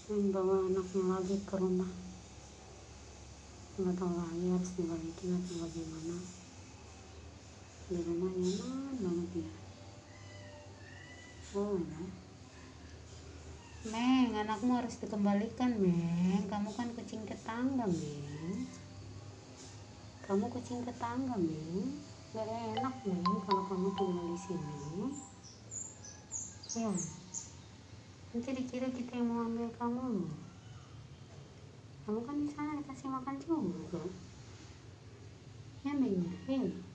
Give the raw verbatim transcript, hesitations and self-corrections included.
yang bawa anaknya lagi ke rumah, nggak tahu lagi harus dibalikin atau bagaimana. Di rumah nyaman banget ya. Oh ya, Meng, anakmu harus dikembalikan, Meng. Kamu kan kucing tetangga, Meng. Kamu kucing tetangga, Meng. Gak enak, Meng, kalau kamu tinggal di sini. Ya, nanti dikira kita yang mau ambil kamu loh. Kamu kan di sana dikasih makan juga. Ya, Meng. Ya.